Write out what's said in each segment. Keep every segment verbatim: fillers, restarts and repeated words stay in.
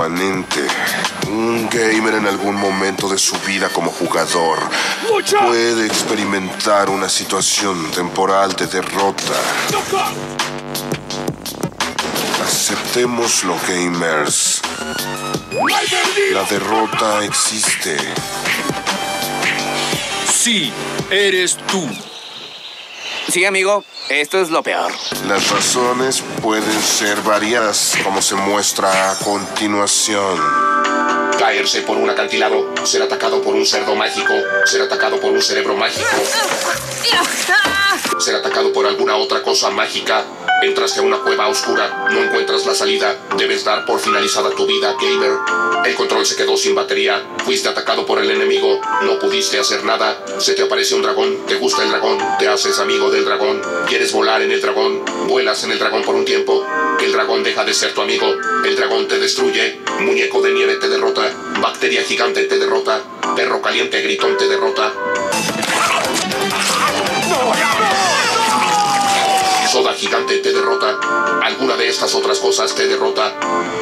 permanente. Un gamer en algún momento de su vida como jugador puede experimentar una situación temporal de derrota. Aceptémoslo, gamers. La derrota existe. Sí, eres tú. Sí, amigo, esto es lo peor. Las razones pueden ser variadas, como se muestra a continuación. Caerse por un acantilado, ser atacado por un cerdo mágico, ser atacado por un cerebro mágico, ser atacado por alguna otra cosa mágica. Entraste a una cueva oscura, no encuentras la salida, debes dar por finalizada tu vida, gamer. El control se quedó sin batería, fuiste atacado por el enemigo, no pudiste hacer nada, se te aparece un dragón, te gusta el dragón, te haces amigo del dragón, quieres volar en el dragón, vuelas en el dragón por un tiempo, el dragón deja de ser tu amigo, el dragón te destruye, muñeco de nieve te derrota, bacteria gigante te derrota, perro caliente gritón te derrota. Soda gigante te derrota. Alguna de estas otras cosas te derrota.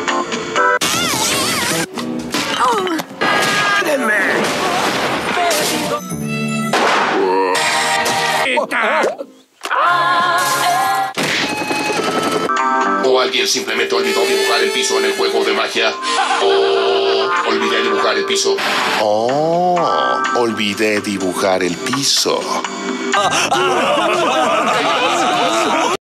O alguien simplemente olvidó dibujar el piso en el juego de magia. O olvidé dibujar el piso. Oh, olvidé dibujar el piso.